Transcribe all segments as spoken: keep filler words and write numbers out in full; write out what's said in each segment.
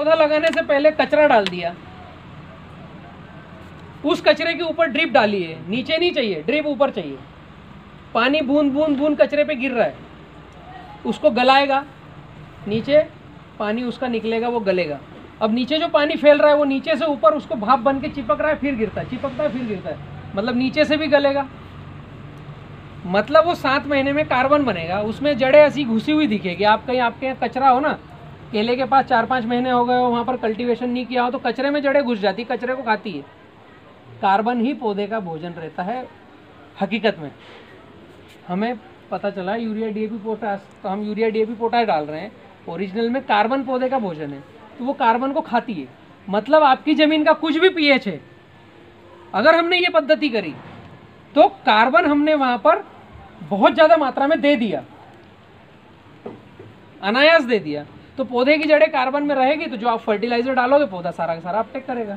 पौधा लगाने से पहले कचरा डाल दिया, उस कचरे के ऊपर ड्रिप डाली है, नीचे नहीं चाहिए, ड्रिप ऊपर चाहिए, पानी बूंद बूंद बूंद कचरे पे गिर रहा है, उसको गलाएगा, नीचे पानी उसका निकलेगा, वो गलेगा। अब नीचे जो पानी फैल रहा है वो नीचे से ऊपर उसको भाप बन के चिपक रहा है, फिर गिरता है, चिपकता है फिर गिरता है, मतलब नीचे से भी गलेगा। मतलब वो सात महीने में कार्बन बनेगा, उसमें जड़ें ऐसी घुसी हुई दिखेगी। आप कहीं आपके यहाँ कचरा हो ना, केले के पास चार पाँच महीने हो गए हो, वहाँ पर कल्टीवेशन नहीं किया हो, तो कचरे में जड़ें घुस जाती, कचरे को खाती है। कार्बन ही पौधे का भोजन रहता है हकीकत में। हमें पता चला यूरिया डीएपी पोटास, तो हम यूरिया डीएपी पोटास डाल रहे हैं, ओरिजिनल में कार्बन पौधे का भोजन है, तो वो कार्बन को खाती है। मतलब आपकी ज़मीन का कुछ भी पीएच है, अगर हमने ये पद्धति करी तो कार्बन हमने वहाँ पर बहुत ज़्यादा मात्रा में दे दिया, अनायास दे दिया, तो पौधे की जड़ें कार्बन में रहेगी, तो जो आप फर्टिलाइजर डालोगे पौधा सारा का सारा अपटेक करेगा।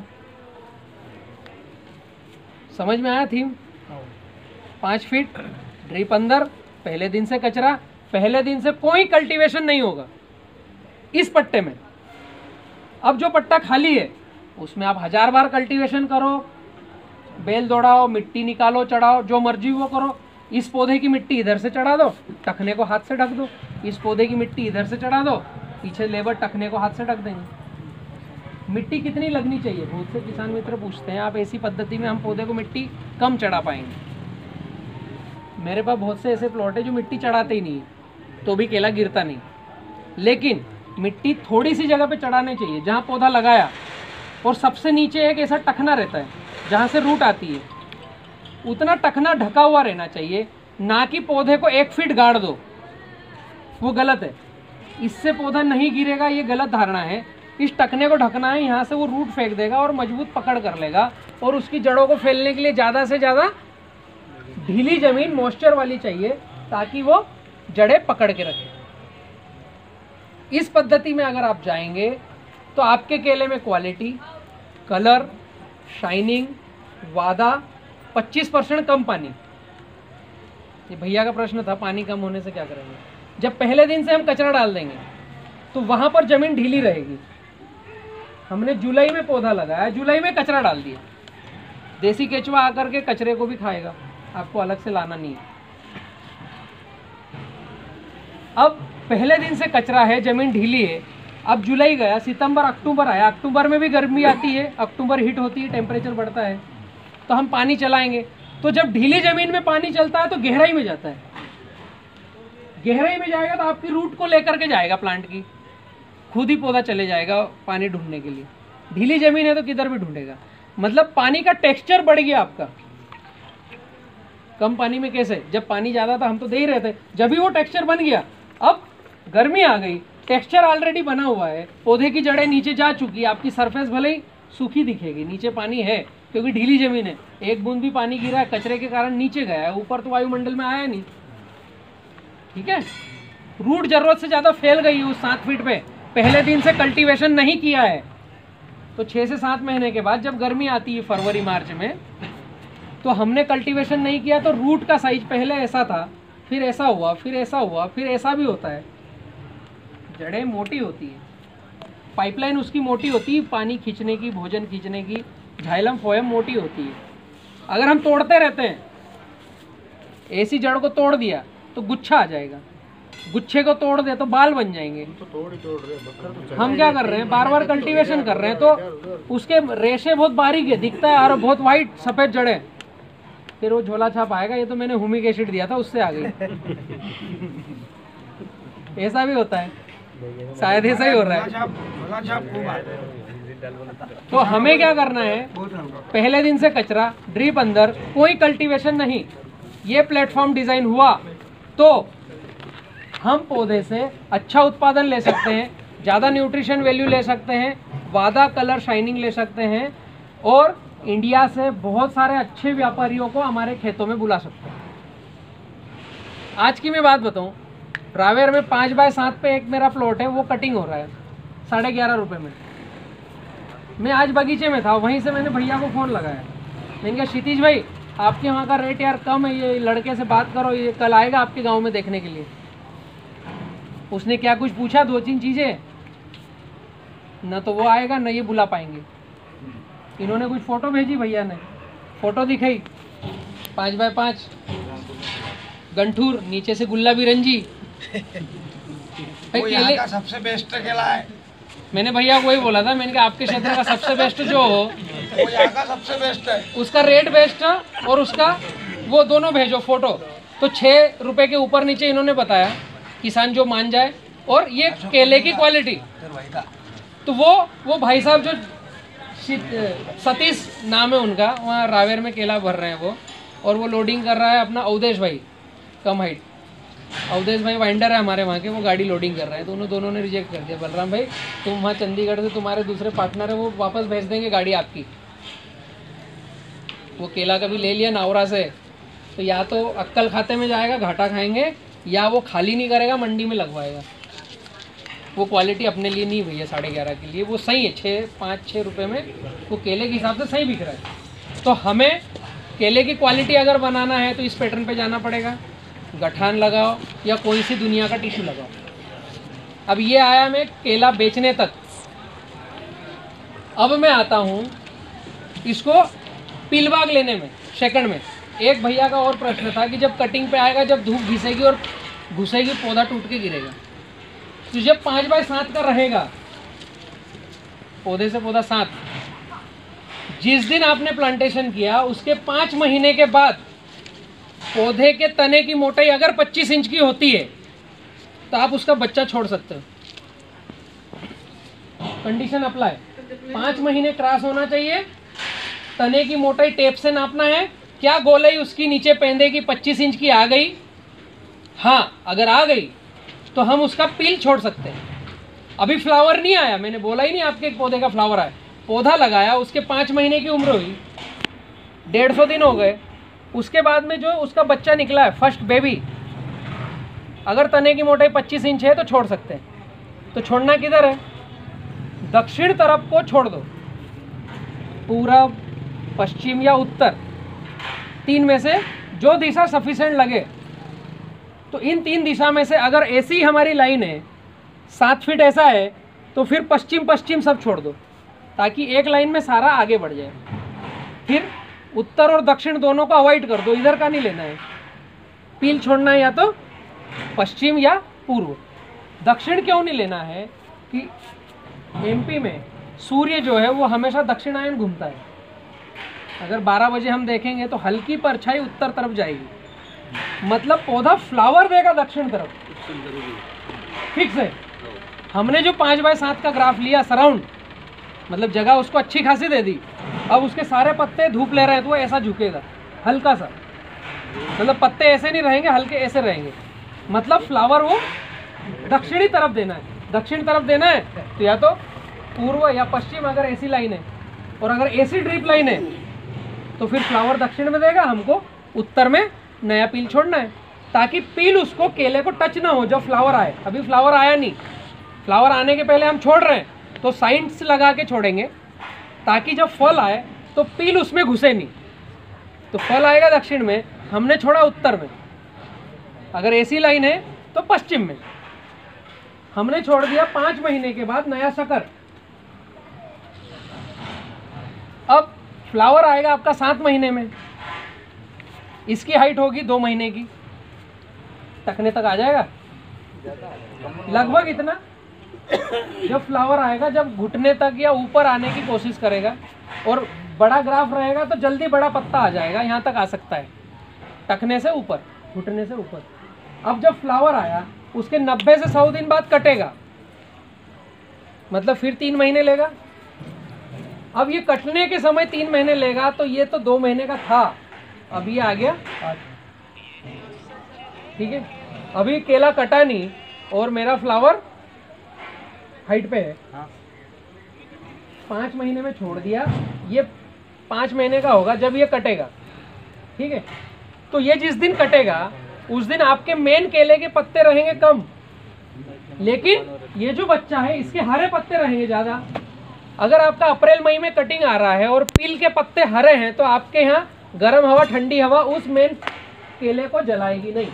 समझ में आया थीम? पाँच फीट ड्रिप अंदर, पहले दिन से कचरा, पहले दिन से कोई कल्टीवेशन नहीं होगा इस पट्टे में। अब जो पट्टा खाली है उसमें आप हजार बार कल्टीवेशन करो, बेल दौड़ाओ, मिट्टी निकालो, चढ़ाओ, जो मर्जी वो करो। इस पौधे की मिट्टी इधर से चढ़ा दो, टखने को हाथ से ढक दो, इस पौधे की मिट्टी इधर से चढ़ा दो, पीछे लेबर टखने को हाथ से ढक देंगे। मिट्टी कितनी लगनी चाहिए? बहुत से किसान मित्र पूछते हैं, आप ऐसी पद्धति में हम पौधे को मिट्टी कम चढ़ा पाएंगे। मेरे पास बहुत से ऐसे प्लॉट है जो मिट्टी चढ़ाते ही नहीं है, तो भी केला गिरता नहीं, लेकिन मिट्टी थोड़ी सी जगह पे चढ़ाने चाहिए जहाँ पौधा लगाया, और सबसे नीचे एक ऐसा टखना रहता है जहाँ से रूट आती है, उतना टखना ढका हुआ रहना चाहिए, ना कि पौधे को एक फीट गाड़ दो, वो गलत है। इससे पौधा नहीं गिरेगा, ये गलत धारणा है। इस टखने को ढकना है, यहाँ से वो रूट फेंक देगा और मजबूत पकड़ कर लेगा, और उसकी जड़ों को फैलने के लिए ज़्यादा से ज़्यादा ढीली जमीन मॉइस्चर वाली चाहिए, ताकि वो जड़ें पकड़ के रखे। इस पद्धति में अगर आप जाएंगे तो आपके केले में क्वालिटी, कलर, शाइनिंग, वादा, पच्चीस परसेंट कम पानी। ये भैया का प्रश्न था, पानी कम होने से क्या करेंगे? जब पहले दिन से हम कचरा डाल देंगे तो वहाँ पर ज़मीन ढीली रहेगी। हमने जुलाई में पौधा लगाया, जुलाई में कचरा डाल दिया, देसी केचुआ आकर के कचरे को भी खाएगा, आपको अलग से लाना नहीं है। अब पहले दिन से कचरा है, ज़मीन ढीली है, अब जुलाई गया, सितंबर अक्टूबर आया, अक्टूबर में भी गर्मी आती है, अक्टूबर हीट होती है, टेम्परेचर बढ़ता है, तो हम पानी चलाएंगे। तो जब ढीली ज़मीन में पानी चलता है तो गहराई में जाता है, गहराई में जाएगा तो आपकी रूट को लेकर के जाएगा, प्लांट की खुद ही पौधा चले जाएगा पानी ढूंढने के लिए। ढीली ज़मीन है तो किधर भी ढूंढेगा। मतलब पानी का टेक्सचर बढ़ गया आपका। कम पानी में कैसे? जब पानी ज़्यादा था हम तो दे ही रहे थे, जब भी वो टेक्सचर बन गया, अब गर्मी आ गई, टेक्सचर ऑलरेडी बना हुआ है, पौधे की जड़ें नीचे जा चुकी है, आपकी सरफेस भले ही सूखी दिखेगी, नीचे पानी है क्योंकि ढीली ज़मीन है, एक बूंद भी पानी गिरा है कचरे के कारण नीचे गया है, ऊपर तो वायुमंडल में आया नहीं। ठीक है, रूट जरूरत से ज़्यादा फैल गई है उस सात फीट पे, पहले दिन से कल्टीवेशन नहीं किया है, तो छः से सात महीने के बाद जब गर्मी आती है फरवरी मार्च में, तो हमने कल्टीवेशन नहीं किया, तो रूट का साइज पहले ऐसा था, फिर ऐसा हुआ, फिर ऐसा हुआ, फिर ऐसा भी होता है। जड़ें मोटी होती है, पाइपलाइन उसकी मोटी होती है, पानी खींचने की, भोजन खींचने की, झाइलम फोएम मोटी होती है। अगर हम तोड़ते रहते हैं, ऐसी जड़ को तोड़ दिया तो गुच्छा आ जाएगा, गुच्छे को तोड़ दे तो बाल बन जाएंगे। तो तोड़ ही तोड़ रहे हैं। हम क्या कर रहे हैं, बार बार कल्टीवेशन कर रहे हैं, तो उसके रेशे बहुत बारीक है, दिखता है, और बहुत वाइट सफ़ेद जड़ें, फिर वो झोला छाप आएगा, ये तो मैंने हुमिक एसिड दिया था उससे आ गई। ऐसा भी होता है, शायद ऐसा ही हो रहा है। तो हमें क्या करना है, पहले दिन से कचरा, ड्रिप अंदर, कोई कल्टीवेशन नहीं, ये प्लेटफॉर्म डिजाइन हुआ तो हम पौधे से अच्छा उत्पादन ले सकते हैं, ज़्यादा न्यूट्रिशन वैल्यू ले सकते हैं, वादा, कलर, शाइनिंग ले सकते हैं, और इंडिया से बहुत सारे अच्छे व्यापारियों को हमारे खेतों में बुला सकते हैं। आज की मैं बात बताऊं, रावेर में पाँच बाय सात पे एक मेरा प्लॉट है, वो कटिंग हो रहा है साढ़े ग्यारह रुपये में। मैं आज बगीचे में था, वहीं से मैंने भैया को फ़ोन लगाया, मैंने कहा क्षितिज भाई आपके वहाँ का रेट यार कम है, ये लड़के से बात करो, ये कल आएगा आपके गांव में देखने के लिए। उसने क्या कुछ पूछा, दो तीन चीज़ें, न तो वो आएगा न ये बुला पाएंगे। इन्होंने कुछ फोटो भेजी भैया ने, फोटो दिखाई पाँच बाय पाँच गंठूर, नीचे से गुल्ला बिरंजी। वो यहाँ का सबसे बेस्ट केला है। मैंने भैया को वही बोला था, मैंने कहा आपके क्षेत्र का सबसे बेस्ट जो हो वो यहाँ का सबसे बेस्ट है, उसका रेट बेस्ट है और उसका वो दोनों भेजो फोटो। तो छः रुपए के ऊपर नीचे इन्होंने बताया, किसान जो मान जाए। और ये केले की क्वालिटी, तो वो वो भाई साहब जो सतीश नाम है उनका, वहाँ रावेर में केला भर रहे हैं वो, और वो लोडिंग कर रहा है अपना अवधेश भाई, कम हाइट अवधेश भाई वाइंडर है हमारे वहाँ के, वो गाड़ी लोडिंग कर रहे हैं। तो उन्होंने दोनों ने रिजेक्ट कर दिया, बलराम भाई तुम वहाँ चंडीगढ़ से तुम्हारे दूसरे पार्टनर है वो वापस भेज देंगे गाड़ी आपकी। वो केला कभी ले लिया नावरा से, तो या तो अक्कल खाते में जाएगा घाटा खाएंगे, या वो खाली नहीं करेगा मंडी में लगवाएगा। वो क्वालिटी अपने लिए नहीं भैया, साढ़े ग्यारह के लिए वो सही है, छः पाँच छः रुपये में वो केले के हिसाब से सही बिक रहा है। तो हमें केले की क्वालिटी अगर बनाना है तो इस पैटर्न पे जाना पड़ेगा, गठान लगाओ या कोई सी दुनिया का टिश्यू लगाओ। अब ये आया मैं केला बेचने तक। अब मैं आता हूँ इसको पीलबाग लेने में, सेकंड में। एक भैया का और प्रश्न था कि जब कटिंग पे आएगा, जब धूप घिसेगी और घुसेगी पौधा टूट के गिरेगा, तो जब पाँच बाय सात का रहेगा, पौधे से पौधा सात, जिस दिन आपने प्लांटेशन किया उसके पाँच महीने के बाद पौधे के तने की मोटाई अगर पच्चीस इंच की होती है तो आप उसका बच्चा छोड़ सकते हो। कंडीशन अप्लाई, पाँच महीने क्रॉस होना चाहिए, तने की मोटाई टेप से नापना है, क्या गोलाई उसकी नीचे पेंदे की पच्चीस इंच की आ गई, हाँ अगर आ गई तो हम उसका पील छोड़ सकते हैं। अभी फ्लावर नहीं आया, मैंने बोला ही नहीं आपके एक पौधे का फ्लावर आया, पौधा लगाया, उसके पाँच महीने की उम्र हुई, डेढ़ सौ दिन हो गए, उसके बाद में जो उसका बच्चा निकला है फर्स्ट बेबी, अगर तने की मोटाई पच्चीस इंच है तो छोड़ सकते हैं। तो छोड़ना किधर है? दक्षिण तरफ को छोड़ दो, पूरब पश्चिम या उत्तर, तीन में से जो दिशा सफिशिएंट लगे। तो इन तीन दिशा में से अगर ऐसी हमारी लाइन है, सात फीट ऐसा है, तो फिर पश्चिम पश्चिम सब छोड़ दो, ताकि एक लाइन में सारा आगे बढ़ जाए। फिर उत्तर और दक्षिण दोनों को अवॉइड कर दो, इधर का नहीं लेना है। पील छोड़ना है या तो पश्चिम या पूर्व। दक्षिण क्यों नहीं लेना है कि एमपी में सूर्य जो है वो हमेशा दक्षिणायन घूमता है। अगर बारह बजे हम देखेंगे तो हल्की परछाई उत्तर तरफ जाएगी, मतलब पौधा फ्लावर देगा दक्षिण तरफ, फिक्स है। हमने जो पाँच बाय सात का ग्राफ लिया सराउंड, मतलब जगह उसको अच्छी खासी दे दी, अब उसके सारे पत्ते धूप ले रहे हैं तो वो ऐसा झुकेगा हल्का सा, मतलब पत्ते ऐसे नहीं रहेंगे, हल्के ऐसे रहेंगे, मतलब फ्लावर वो दक्षिणी तरफ देना है। दक्षिण तरफ देना है तो या तो पूर्व या पश्चिम, अगर ऐसी लाइन है, और अगर ऐसी ड्रिप लाइन है तो फिर फ्लावर दक्षिण में देगा, हमको उत्तर में नया पील छोड़ना है, ताकि पील उसको केले को टच ना हो जब फ्लावर आए। अभी फ्लावर आया नहीं, फ्लावर आने के पहले हम छोड़ रहे हैं, तो साइंस लगा के छोड़ेंगे, ताकि जब फल आए तो पील उसमें घुसे नहीं। तो फल आएगा दक्षिण में, हमने छोड़ा उत्तर में, अगर ऐसी लाइन है तो पश्चिम में, हमने छोड़ दिया पाँच महीने के बाद नया शकर। अब फ्लावर आएगा आपका सात महीने में, इसकी हाइट होगी दो महीने की, टकने तक आ जाएगा लगभग इतना। जब फ्लावर आएगा, जब घुटने तक या ऊपर आने की कोशिश करेगा और बड़ा ग्राफ रहेगा तो जल्दी बड़ा पत्ता आ जाएगा, यहाँ तक आ सकता है, टकने से ऊपर, घुटने से ऊपर। अब जब फ्लावर आया उसके नब्बे से सौ दिन बाद कटेगा, मतलब फिर तीन महीने लेगा। अब ये कटने के समय तीन महीने लेगा, तो ये तो दो महीने का था, अब ये आ गया आठ। ठीक है, अभी केला कटा नहीं और मेरा फ्लावर हाइट पे है, पाँच महीने में छोड़ दिया, ये पाँच महीने का होगा जब ये कटेगा। ठीक है, तो ये जिस दिन कटेगा उस दिन आपके मेन केले के पत्ते रहेंगे कम, लेकिन ये जो बच्चा है इसके हरे पत्ते रहेंगे ज़्यादा। अगर आपका अप्रैल मई में कटिंग आ रहा है और पील के पत्ते हरे हैं, तो आपके यहाँ गर्म हवा ठंडी हवा उस मेन केले को जलाएगी नहीं।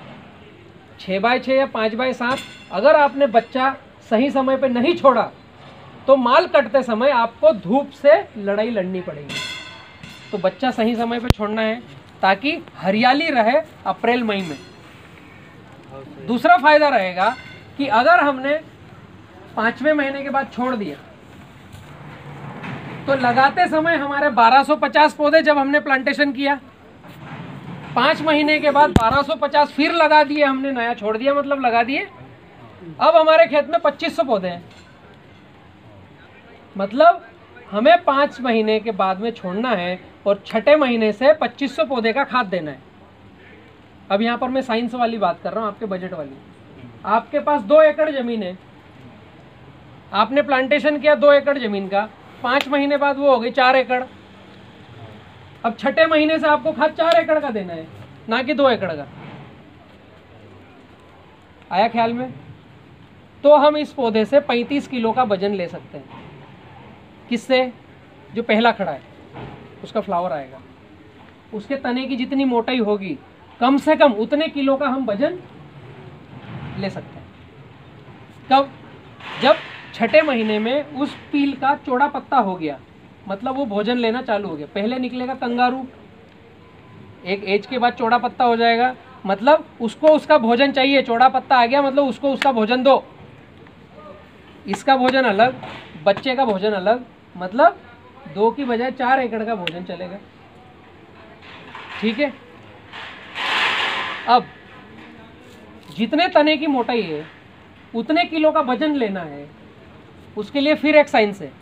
छः बाय छः या पाँच बाय सात अगर आपने बच्चा सही समय पे नहीं छोड़ा तो माल कटते समय आपको धूप से लड़ाई लड़नी पड़ेगी। तो बच्चा सही समय पे छोड़ना है ताकि हरियाली रहे अप्रैल मई में। दूसरा फायदा रहेगा कि अगर हमने पांचवें महीने के बाद छोड़ दिया तो लगाते समय हमारे बारह सौ पचास पौधे जब हमने प्लांटेशन किया, पांच महीने के बाद बारह सौ पचास फिर लगा दिए हमने, नया छोड़ दिया मतलब लगा दिए। अब हमारे खेत में पच्चीस सौ पौधे हैं, मतलब हमें पाँच महीने के बाद में छोड़ना है और छठे महीने से पच्चीस सौ पौधे का खाद देना है। अब यहाँ पर मैं साइंस वाली बात कर रहा हूँ, आपके बजट वाली। आपके पास दो एकड़ जमीन है, आपने प्लांटेशन किया दो एकड़ जमीन का, पाँच महीने बाद वो हो गई चार एकड़। अब छठे महीने से आपको खाद चार एकड़ का देना है, ना कि दो एकड़ का। आया ख्याल में? तो हम इस पौधे से पैंतीस किलो का वजन ले सकते हैं। किससे? जो पहला खड़ा है उसका फ्लावर आएगा, उसके तने की जितनी मोटाई होगी कम से कम उतने किलो का हम वजन ले सकते हैं। कब? जब छठे महीने में उस पील का चौड़ा पत्ता हो गया, मतलब वो भोजन लेना चालू हो गया। पहले निकलेगा कंगारू, एक एज के बाद चौड़ा पत्ता हो जाएगा, मतलब उसको उसका भोजन चाहिए। चौड़ा पत्ता आ गया मतलब उसको उसका भोजन दो। इसका भोजन अलग, बच्चे का भोजन अलग, मतलब दो की बजाय चार एकड़ का भोजन चलेगा। ठीक है। अब जितने तने की मोटाई है उतने किलो का वजन लेना है, उसके लिए फिर एक साइंस है।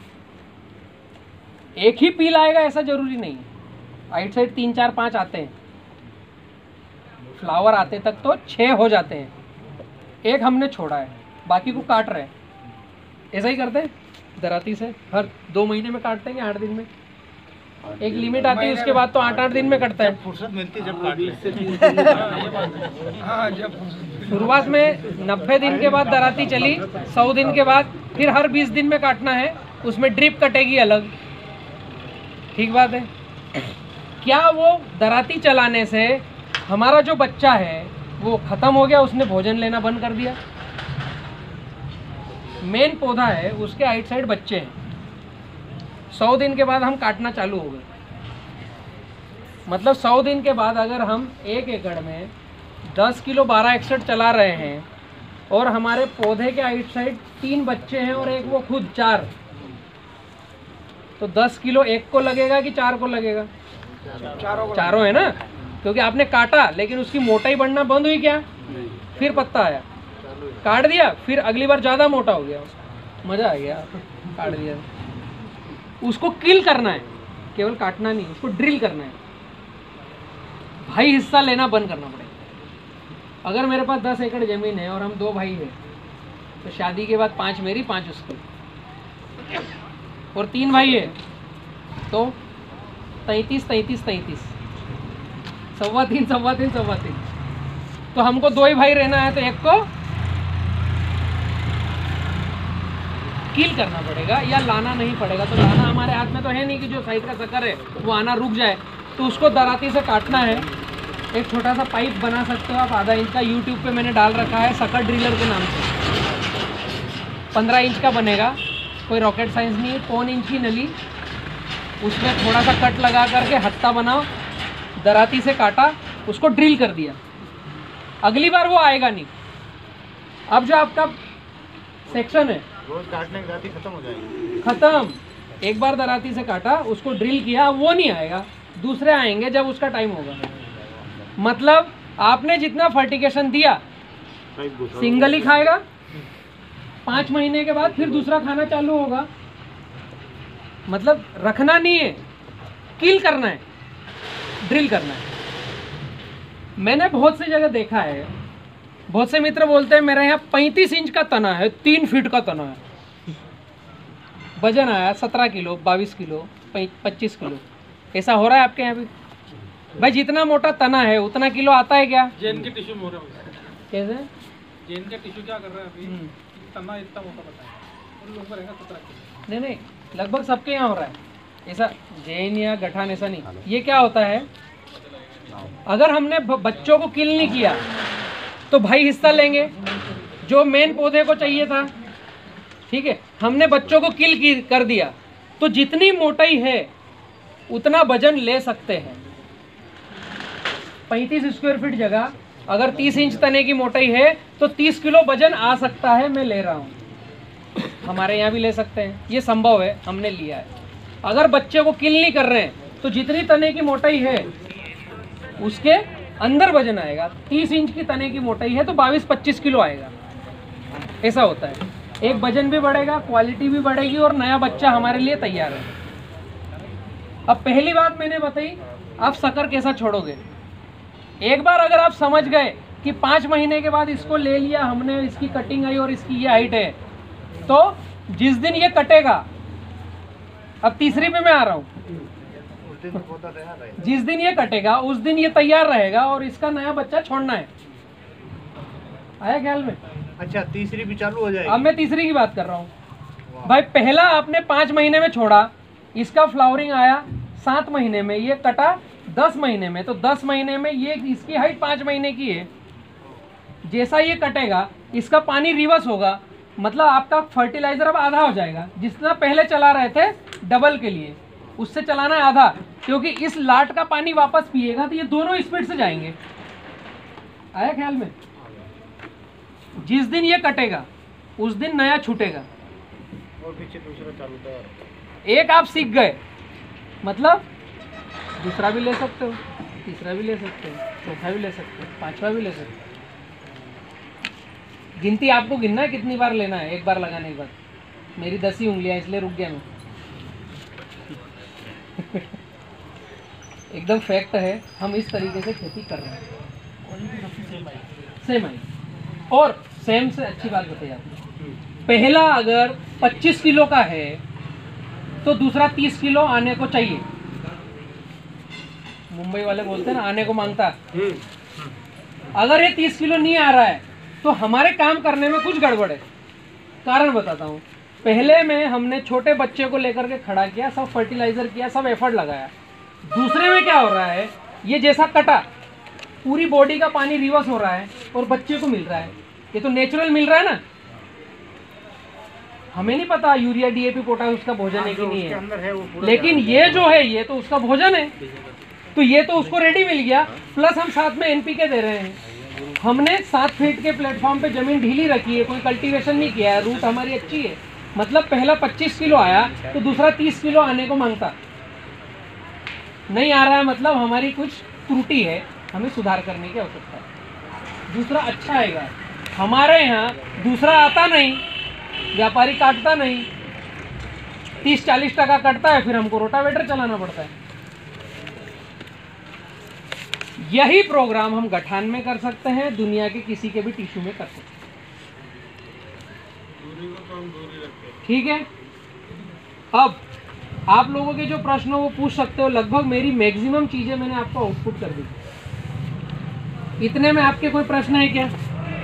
एक ही पील आएगा ऐसा जरूरी नहीं है, राइट साइड तीन चार पांच आते हैं, फ्लावर आते तक तो छह हो जाते हैं। एक हमने छोड़ा है, बाकी को काट रहे हैं। ऐसा ही करते हैं दराती से, हर दो महीने में काटते हैं, आठ दिन में एक लिमिट आती है, उसके बाद तो आठ आठ दिन में कटता है। फुर्सत मिलती है जब काट लेते। हाँ, जब शुरुआत में नब्बे दिन के बाद दराती चली, सौ दिन के बाद फिर हर बीस दिन में काटना है, उसमें ड्रिप कटेगी अलग। ठीक बात है। क्या वो दराती चलाने से हमारा जो बच्चा है वो खत्म हो गया, उसने भोजन लेना बंद कर दिया? मेन पौधा है, उसके आइट साइड बच्चे हैं। सौ दिन के बाद हम काटना चालू हो गए, मतलब सौ दिन के बाद अगर हम एक एकड़ में दस किलो बारह एकसठ चला रहे हैं और हमारे पौधे के आइट साइड तीन बच्चे हैं और एक वो खुद चार, तो दस किलो एक को लगेगा कि चार को लगेगा? चारों चारों है ना, क्योंकि आपने काटा लेकिन उसकी मोटाई बढ़ना बंद हुई क्या? फिर पत्ता आया, काट दिया, फिर अगली बार ज़्यादा मोटा हो गया, मज़ा आ गया, काट दिया। उसको किल करना है, केवल काटना नहीं, उसको ड्रिल करना है। भाई हिस्सा लेना बंद करना पड़ेगा। अगर मेरे पास दस एकड़ ज़मीन है और हम दो भाई हैं, तो शादी के बाद पाँच मेरी पाँच उसकी, और तीन भाई है तो तैंतीस तैंतीस तैंतीस, सवा तीन सवा तीन सवा तीन, तो हमको दो ही भाई रहना है, तो एक को किल करना पड़ेगा या लाना नहीं पड़ेगा। तो लाना हमारे हाथ में तो है नहीं कि जो साइड का चक्कर है वो आना रुक जाए, तो उसको दराती से काटना है। एक छोटा सा पाइप बना सकते हो आप, आधा इंच का, यूट्यूब पे मैंने डाल रखा है सकर ड्रिलर के नाम से। पंद्रह इंच का बनेगा, कोई रॉकेट साइंस नहीं है। पौन इंच की नली, उसमें थोड़ा सा कट लगा करके हत्ता बनाओ, दराती से काटा, उसको ड्रिल कर दिया। अगली बार वो आएगा नहीं। अब जो आपका सेक्शन है रोज काटने के बाद ही खत्म हो जाएगी। खत्म, एक बार दराती से काटा, उसको ड्रिल किया, वो नहीं आएगा, दूसरे आएंगे जब उसका टाइम होगा। मतलब आपने जितना फर्टिगेशन दिया सिंगल ही खाएगा, पाँच महीने के बाद फिर दूसरा खाना चालू होगा। मतलब रखना नहीं है, किल करना है, ड्रिल करना है। मैंने बहुत सी जगह देखा है, बहुत से मित्र बोलते हैं मेरे यहाँ पैंतीस इंच का तना है, तीन फीट का तना है, वजन आया सत्रह किलो, बाईस किलो, पच्चीस किलो। ऐसा हो रहा है आपके यहाँ भी? भाई जितना मोटा तना है उतना किलो आता है क्या? जेन के टिश्यू हो रहा है। कैसे? जेन के टिश्यू क्या कर रहा है अभी? तना इतना मोटा बताया, उन लोगों का रहेगा सत्रह किलो। नहीं नहीं, लगभग सबके यहाँ हो रहा है ऐसा। जैन या गठान ऐसा नहीं। ये क्या होता है, अगर हमने बच्चों को किल नहीं किया तो भाई हिस्सा लेंगे जो मेन पौधे को चाहिए था। ठीक है, हमने बच्चों को किल की कर दिया, तो जितनी मोटाई है उतना वजन ले सकते हैं। पैंतीस स्क्वायर फीट जगह अगर तीस इंच तने की मोटाई है तो तीस किलो वजन आ सकता है, मैं ले रहा हूँ। हमारे यहाँ भी ले सकते हैं, ये संभव है, हमने लिया है। अगर बच्चे को किल नहीं कर रहे हैं तो जितनी तने की मोटाई है उसके अंदर वजन आएगा। तीस इंच की तने की मोटाई है तो बाईस पच्चीस किलो आएगा, ऐसा होता है। एक वजन भी बढ़ेगा, क्वालिटी भी बढ़ेगी और नया बच्चा हमारे लिए तैयार है। अब पहली बात मैंने बताई, आप शक्कर कैसा छोड़ोगे। एक बार अगर आप समझ गए कि पाँच महीने के बाद इसको ले लिया हमने, इसकी कटिंग आई और इसकी ये हाइट है, तो जिस दिन ये कटेगा, अब तीसरी पे मैं आ रहा हूँ, जिस दिन ये कटेगा उस दिन ये तैयार रहेगा और इसका नया बच्चा छोड़ना है। आया ख्याल में? अच्छा, तीसरी भी चालू हो जाएगी। अब मैं तीसरी की बात कर रहा हूँ। भाई पहला आपने पाँच महीने में छोड़ा, इसका फ्लावरिंग आया सात महीने में, ये कटा दस महीने में, तो दस महीने में ये इसकी हाइट पाँच महीने की है। जैसा ये कटेगा इसका पानी रिवर्स होगा, मतलब आपका फर्टिलाइजर अब आधा हो जाएगा। जितना पहले चला रहे थे डबल के लिए, उससे चलाना है आधा, क्योंकि इस लाट का पानी वापस पिएगा तो ये दोनों स्पीड से जाएंगे। आया ख्याल में? जिस दिन ये कटेगा उस दिन नया छूटेगा। और पीछे दूसरा चालू था। एक आप सीख गए, मतलब दूसरा भी ले सकते हो, तीसरा भी ले सकते हो, चौथा भी ले सकते हो, पांचवा भी ले सकते हो। गिनती आपको गिनना है कितनी बार लेना है, एक बार लगाने के बाद। मेरी दस ही उंगलियां, इसलिए रुक गया मैं। एकदम फैक्ट है, हम इस तरीके से खेती कर रहे हैं। सेम आई और सेम से अच्छी बात बताइए आपने। पहला अगर पच्चीस किलो का है तो दूसरा तीस किलो आने को चाहिए। मुंबई वाले बोलते हैं ना, आने को मांगता। अगर ये तीस किलो नहीं आ रहा है तो हमारे काम करने में कुछ गड़बड़ है। कारण बताता हूँ। पहले में हमने छोटे बच्चे को लेकर के खड़ा किया, सब फर्टिलाइजर किया, सब एफर्ट लगाया। दूसरे में क्या हो रहा है, ये जैसा कटा पूरी बॉडी का पानी रिवर्स हो रहा है और बच्चे को मिल रहा है। ये तो नेचुरल मिल रहा है ना। हमें नहीं पता यूरिया डीएपी पोटाश उसका भोजन है कि नहीं है, लेकिन ये जो है ये तो उसका भोजन है। तो ये तो उसको रेडी मिल गया, प्लस हम साथ में एनपीके दे रहे हैं। हमने सात फीट के प्लेटफॉर्म पे जमीन ढीली रखी है, कोई कल्टीवेशन नहीं किया है, रूट हमारी अच्छी है। मतलब पहला पच्चीस किलो आया तो दूसरा तीस किलो आने को मांगता। नहीं आ रहा है मतलब हमारी कुछ त्रुटि है, हमें सुधार करने की आवश्यकता है। दूसरा अच्छा आएगा। हमारे यहाँ दूसरा आता नहीं, व्यापारी काटता नहीं, तीस चालीस टका कटता है, फिर हमको रोटावेटर चलाना पड़ता है। यही प्रोग्राम हम गठान में कर सकते हैं, दुनिया के किसी के भी टिश्यू में कर सकते हैं। ठीक है। अब आप लोगों के जो प्रश्न हो वो पूछ सकते हो। लगभग मेरी मैक्सिमम चीजें मैंने आपको आउटपुट कर दी। इतने में आपके कोई प्रश्न है क्या?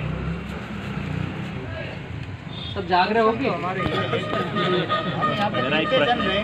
सब जाग रहे हो क्या? मेरा एक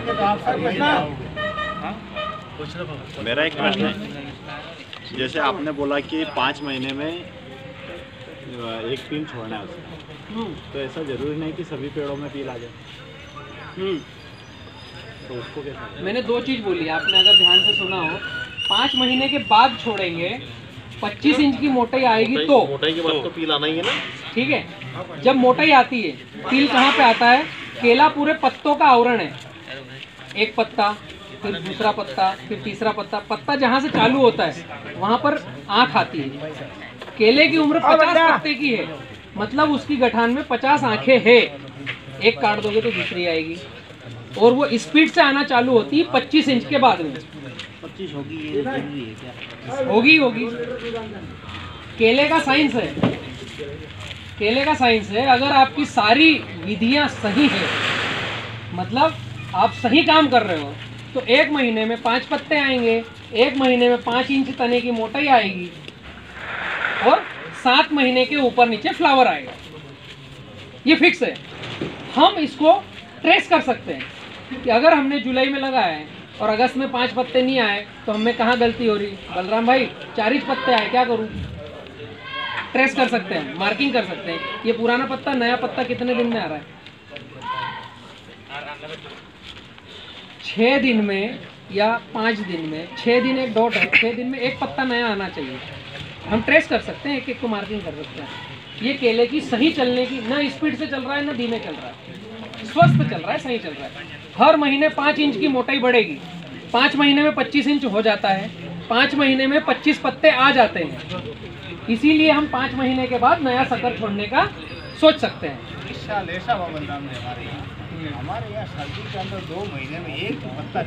प्रश्न मेरा एक प्रश्न है। जैसे आपने बोला कि पाँच महीने में एक पील छोड़ना है उसको, तो ऐसा जरूरी नहीं कि सभी पेड़ों में पील आ जाए। तो उसको कैसा? मैंने दो चीज बोली, आपने अगर ध्यान से सुना हो। पाँच महीने के बाद छोड़ेंगे, पच्चीस इंच की मोटाई आएगी तो मोटाई के बाद तो पील आना ही है ना। ठीक है। जब मोटाई आती है, पील कहाँ पे आता है? केला पूरे पत्तों का आवरण है। एक पत्ता, फिर दूसरा पत्ता, फिर तीसरा पत्ता। पत्ता जहाँ से चालू होता है वहाँ पर आँख आती है। केले की उम्र पचास पत्ते की है, मतलब उसकी गठान में पचास आंखें है। एक काट दोगे तो दूसरी आएगी, और वो स्पीड से आना चालू होती है पच्चीस इंच के बाद में। पच्चीस होगी, ये जरूरी है क्या? होगी होगी केले का साइंस है। केले का साइंस है। अगर आपकी सारी विधियां सही है, मतलब आप सही काम कर रहे हो, तो एक महीने में पांच पत्ते आएंगे, एक महीने में पाँच इंच तने की मोटाई आएगी, और सात महीने के ऊपर नीचे फ्लावर आएगा। ये फिक्स है। हम इसको ट्रेस कर सकते हैं कि अगर हमने जुलाई में लगाया है और अगस्त में पांच पत्ते नहीं आए तो हमें कहाँ गलती हो रही। बलराम भाई चार इंच पत्ते आए, क्या करूँ? ट्रेस कर सकते हैं, मार्किंग कर सकते हैं। ये पुराना पत्ता, नया पत्ता कितने दिन में आ रहा है। छः दिन में या पाँच दिन में, छः दिन एक डॉट है, छः दिन में एक पत्ता नया आना चाहिए। हम ट्रेस कर सकते हैं, एक एक को मार्किंग कर सकते हैं। ये केले की सही चलने की, ना स्पीड से चल रहा है ना धीमे चल रहा है, स्वस्थ चल रहा है, सही चल रहा है। हर महीने पाँच इंच की मोटाई बढ़ेगी, पाँच महीने में पच्चीस इंच हो जाता है, पाँच महीने में पच्चीस पत्ते आ जाते हैं। इसीलिए हम पाँच महीने के बाद नया शक्कर छोड़ने का सोच सकते हैं। इस साल ऐसा हुआ बलराम ने हमारे यहाँ, हमारे यहाँ सर्दी के अंदर दो महीने में एक पत्ता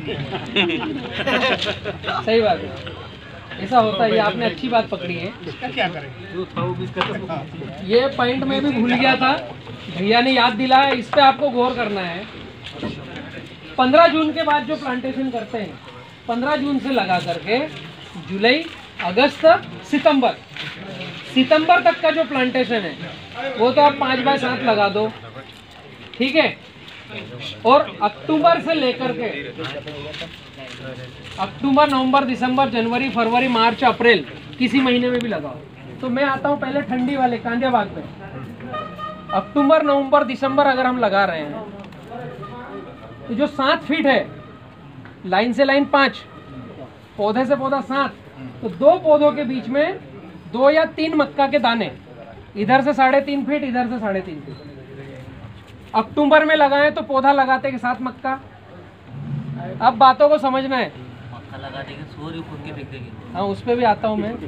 नहीं। सही बात है, ऐसा होता है। ये आपने अच्छी बात पकड़ी है। इसका क्या करें? ये पॉइंट में भी भूल गया था, भैया ने याद दिलाया, इस पे आपको गौर करना है। पंद्रह जून के बाद जो प्लांटेशन करते हैं, पंद्रह जून से लगा करके जुलाई, अगस्त, सितंबर सितंबर तक का जो प्लांटेशन है वो तो आप पाँच बाय सात लगा दो, ठीक है। और अक्टूबर से लेकर के अक्टूबर, नवंबर, दिसंबर, जनवरी, फरवरी, मार्च, अप्रैल, किसी महीने में भी लगाओ। तो मैं आता हूँ पहले ठंडी वाले कांदिया बाग पे। अक्टूबर, नवंबर, दिसंबर अगर हम लगा रहे हैं तो जो सात फीट है, लाइन से लाइन पाँच, पौधे से पौधा सात, तो दो पौधों के बीच में दो या तीन मक्का के दाने, इधर से साढ़े तीन फीट, इधर से साढ़े तीन फीट। अक्टूबर में लगाएं तो पौधा लगाते के साथ मक्का। अब बातों को समझना है। मक्का लगा देंगे, सूर्य खुद के फेंक देंगे। हाँ, उस पे भी आता हूँ मैं।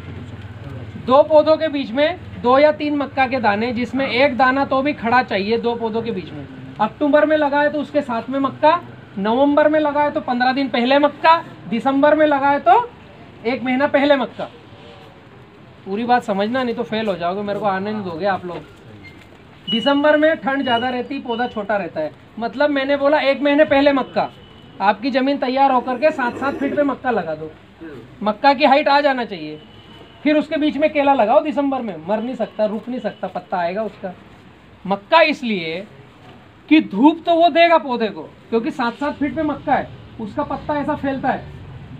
दो पौधों के बीच में दो या तीन मक्का के दाने, जिसमें एक दाना तो भी खड़ा चाहिए दो पौधों के बीच में। अक्टूबर में लगाए तो उसके साथ में मक्का, नवंबर में लगाए तो पंद्रह दिन पहले मक्का, दिसंबर में लगाए तो एक महीना पहले मक्का। पूरी बात समझना, नहीं तो फेल हो जाओगे, मेरे को आने नहीं दोगे आप लोग। दिसंबर में ठंड ज़्यादा रहती, पौधा छोटा रहता है, मतलब मैंने बोला एक महीने पहले मक्का। आपकी ज़मीन तैयार होकर के सात सात फीट पे मक्का लगा दो, मक्का की हाइट आ जाना चाहिए। फिर उसके बीच में केला लगाओ दिसंबर में, मर नहीं सकता, रुक नहीं सकता, पत्ता आएगा उसका। मक्का इसलिए कि धूप तो वो देगा पौधे को, क्योंकि सात सात फीट पे मक्का है, उसका पत्ता ऐसा फैलता है,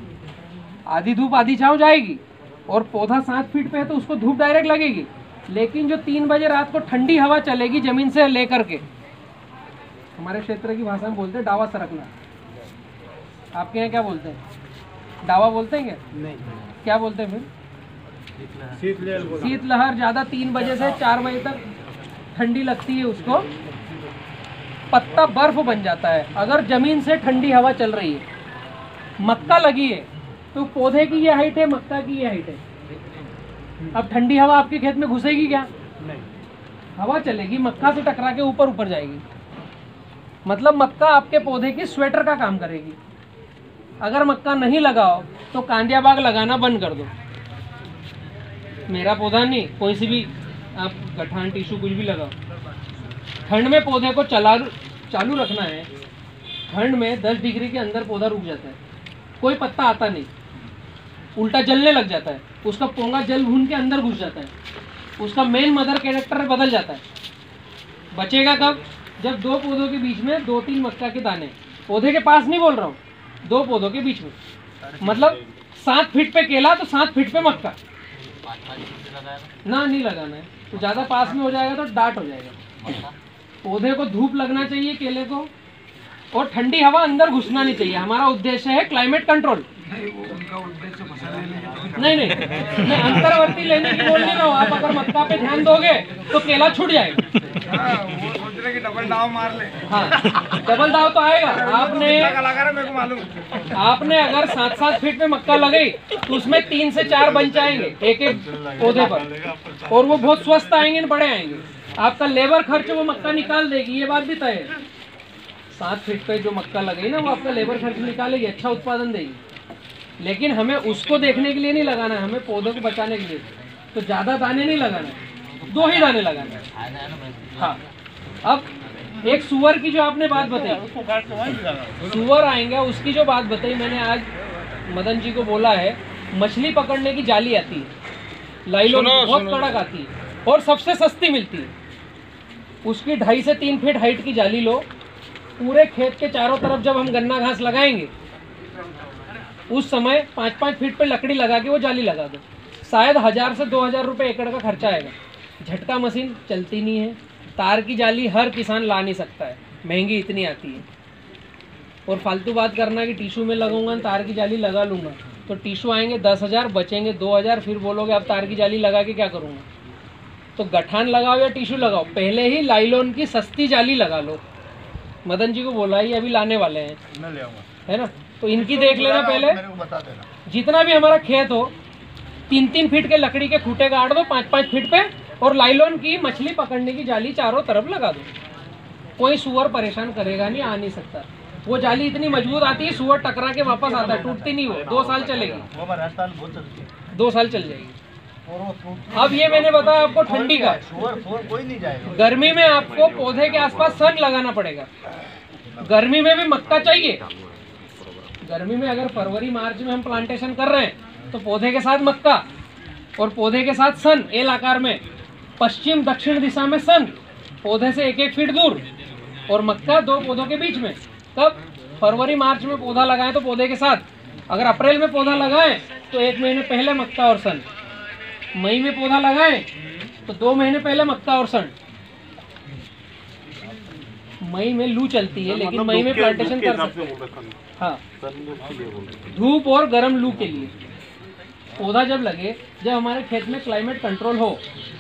आधी धूप आधी छाँव जाएगी। और पौधा सात फीट पे है तो उसको धूप डायरेक्ट लगेगी। लेकिन जो तीन बजे रात को ठंडी हवा चलेगी जमीन से लेकर के, हमारे क्षेत्र की भाषा में बोलते हैं डावा सरकना। आपके यहाँ क्या बोलते हैं? डावा बोलते हैं क्या? नहीं, क्या बोलते हैं फिर? शीतलहर बोला। शीतलहर ज़्यादा तीन बजे से चार बजे तक ठंडी लगती है, उसको पत्ता बर्फ बन जाता है। अगर जमीन से ठंडी हवा चल रही है, मक्का लगी है, तो पौधे की ये हाइट है, मक्का की ये हाइट है। अब ठंडी हवा आपके खेत में घुसेगी क्या? नहीं, हवा चलेगी, मक्का से टकरा के ऊपर ऊपर जाएगी। मतलब मक्का आपके पौधे की स्वेटर का काम करेगी। अगर मक्का नहीं लगाओ तो कांदिया बाग लगाना बंद कर दो। मेरा पौधा नहीं, कोई सी भी आप गठान, टिश्यू कुछ भी लगाओ। ठंड में पौधे को चला चालू रखना है। ठंड में दस डिग्री के अंदर पौधा रुक जाता है, कोई पत्ता आता नहीं, उल्टा जलने लग जाता है, उसका पोंगा जल भून के अंदर घुस जाता है, उसका मेन मदर कैरेक्टर बदल जाता है। बचेगा कब? जब दो पौधों के बीच में दो तीन मक्का के दाने, पौधे के पास नहीं बोल रहा हूँ, दो पौधों के बीच में, मतलब सात फीट पे केला तो सात फीट पे मक्का। ना नहीं लगाना है, तो ज़्यादा पास में हो जाएगा तो डाट हो जाएगा। पौधे को धूप लगना चाहिए, केले को, और ठंडी हवा अंदर घुसना नहीं चाहिए। हमारा उद्देश्य है क्लाइमेट कंट्रोल। नहीं नहीं, मैं अंतर्वर्ती लेने की बोल नहीं रहा हूँ। आप अगर मक्का पे ध्यान दोगे तो केला छूट जाएगा। वो सोच रहे कि डबल दाव मार ले। हाँ, डबल दाव तो आएगा। आपने मेरे को मालूम, आपने अगर सात सात फीट में मक्का लगाई तो उसमें तीन से चार बंच आएंगे एक एक पौधे पर, और वो बहुत स्वस्थ आएंगे, बड़े आएंगे। आपका लेबर खर्च वो मक्का निकाल देगी, ये बात भी तय है। सात फीट पे जो मक्का लगेगी ना, वो आपका लेबर खर्च निकालेगी, अच्छा उत्पादन देगी। लेकिन हमें उसको देखने के लिए नहीं लगाना है, हमें पौधों को बचाने के लिए। तो ज़्यादा दाने नहीं लगाना है, दो ही दाने लगाना है। हाँ, अब एक सुअर की जो आपने बात बताई, सुअर आएंगे, उसकी जो बात बताई मैंने आज मदन जी को बोला है, मछली पकड़ने की जाली आती है, लाइलोन बहुत कड़क आती है और सबसे सस्ती मिलती है। उसकी ढाई से तीन फीट हाइट की जाली लो, पूरे खेत के चारों तरफ जब हम गन्ना घास लगाएंगे उस समय पाँच पाँच फीट पे लकड़ी लगा के वो जाली लगा दो। शायद हज़ार से दो हज़ार रुपये एकड़ का खर्चा आएगा। झटका मशीन चलती नहीं है, तार की जाली हर किसान ला नहीं सकता है। महंगी इतनी आती है। और फालतू बात करना कि टिश्यू में लगाऊंगा तार की जाली लगा लूँगा, तो टिश्यू आएंगे दस हज़ार, बचेंगे दो हज़ार, फिर बोलोगे अब तार की जाली लगा के क्या करूँगा। तो गठान लगाओ या टिश्यू लगाओ, पहले ही लाइलॉन की सस्ती जाली लगा लो। मदन जी को बोला ही अभी लाने वाले हैं, मैं ले आऊंगा, है ना। तो इनकी देख लेना पहले, मेरे को बता देना। जितना भी हमारा खेत हो तीन तीन फीट के लकड़ी के खूंटे गाड़ दो पाँच पाँच फीट पे, और लाइलॉन की मछली पकड़ने की जाली चारों तरफ लगा दो। कोई सुअर परेशान करेगा नहीं, आ नहीं सकता। वो जाली इतनी मजबूत आती है, सुअर टकरा के वापस आता है, टूटती नहीं, वो दो साल चलेगी, वो हमारे राजस्थान बहुत चलती है, दो साल चल जाएगी। और वो टूटती अब ये मैंने बताया आपको ठंडी का। सुअर सुअर कोई नहीं जाएगा। गर्मी में आपको पौधे के आसपास सन लगाना पड़ेगा। गर्मी में भी मक्का चाहिए। गर्मी में अगर फरवरी मार्च में हम प्लांटेशन कर रहे हैं तो पौधे के साथ मक्का और पौधे के साथ सन, एल आकार में, पश्चिम दक्षिण दिशा में सन, पौधे से एक एक फीट दूर, और मक्का दो पौधों के बीच में। कब? फरवरी मार्च में पौधा लगाएं तो पौधे के साथ, अगर अप्रैल में पौधा लगाएं तो एक महीने पहले मक्का और सन, मई में पौधा लगाएं तो दो महीने पहले मक्का और सन। मई में लू चलती है, लेकिन मई में प्लांटेशन कर सकते हैं। हाँ, धूप और गर्म लू के लिए पौधा जब लगे, जब हमारे खेत में क्लाइमेट कंट्रोल हो।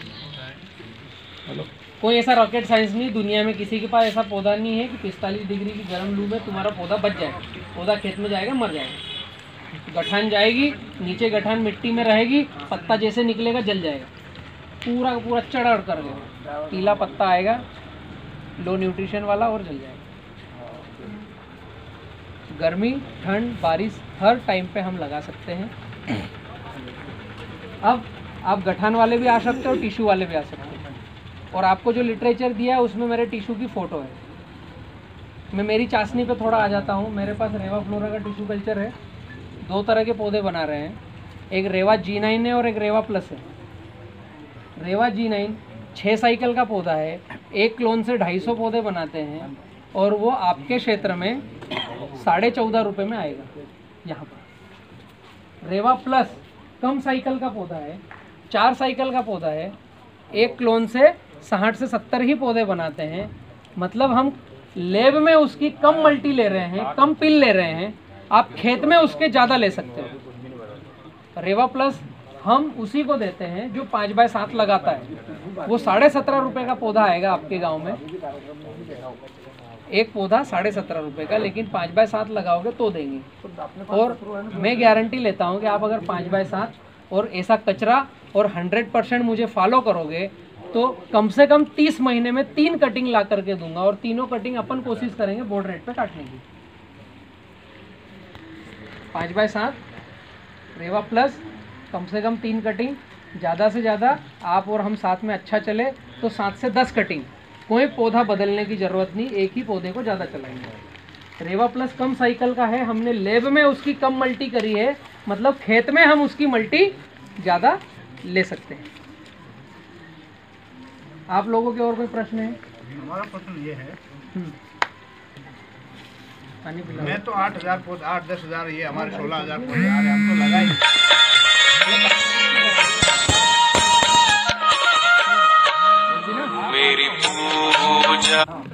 कोई ऐसा रॉकेट साइंस नहीं, दुनिया में किसी के पास ऐसा पौधा नहीं है कि पैंतालीस डिग्री की गर्म लू में तुम्हारा पौधा बच जाएगा। पौधा खेत में जाएगा, मर जाएगा। गठान जाएगी, नीचे गठान मिट्टी में रहेगी, पत्ता जैसे निकलेगा जल जाएगा, पूरा पूरा चढ़ कर देगा, पीला पत्ता आएगा, लो न्यूट्रिशन वाला, और जल जाएगा। गर्मी, ठंड, बारिश हर टाइम पे हम लगा सकते हैं। अब आप गठान वाले भी आ सकते हो, टिश्यू वाले भी आ सकते हो। और आपको जो लिटरेचर दिया है उसमें मेरे टिश्यू की फ़ोटो है। मैं मेरी चाशनी पे थोड़ा आ जाता हूँ। मेरे पास रेवा फ्लोरा का टिश्यू कल्चर है। दो तरह के पौधे बना रहे हैं, एक रेवा जी नाइन है और एक रेवा प्लस है। रेवा जी नाइन छः साइकिल का पौधा है, एक क्लोन से ढाई सौ पौधे बनाते हैं, और वो आपके क्षेत्र में साढ़े चौदह रुपये में आएगा यहाँ पर। रेवा प्लस कम साइकिल का पौधा है, चार साइकिल का पौधा है, एक क्लोन से साठ से सत्तर ही पौधे बनाते हैं। मतलब हम लेब में उसकी कम मल्टी ले रहे हैं, कम पिल ले रहे हैं, आप खेत में उसके ज़्यादा ले सकते हो। रेवा प्लस हम उसी को देते हैं जो पाँच बाय सात लगाता है। वो साढ़े सत्रह रुपये का पौधा आएगा आपके गांव में, एक पौधा साढ़े सत्रह रुपये का, लेकिन पाँच बाय सात लगाओगे तो देंगे। और मैं गारंटी लेता हूँ कि आप अगर पाँच बाय सात और ऐसा कचरा और हंड्रेड परसेंट मुझे फॉलो करोगे तो कम से कम तीस महीने में तीन कटिंग ला करके दूंगा, और तीनों कटिंग अपन कोशिश करेंगे बोर्ड रेट पे काटने की। पाँच बाय सात रेवा प्लस, कम से कम तीन कटिंग, ज़्यादा से ज़्यादा आप और हम साथ में अच्छा चले तो सात से दस कटिंग। कोई पौधा बदलने की ज़रूरत नहीं, एक ही पौधे को ज़्यादा चलाएंगे। रेवा प्लस कम साइकिल का है, हमने लेब में उसकी कम मल्टी करी है, मतलब खेत में हम उसकी मल्टी ज़्यादा ले सकते हैं। आप लोगों के और कोई प्रश्न है? हमारा प्रश्न ये है, पानी पिलाओ। मैं तो आठ हजार आठ दस हजार ये हमारे सोलह हजार पौधे आ रहे हैं, हम तो लगाएंगे।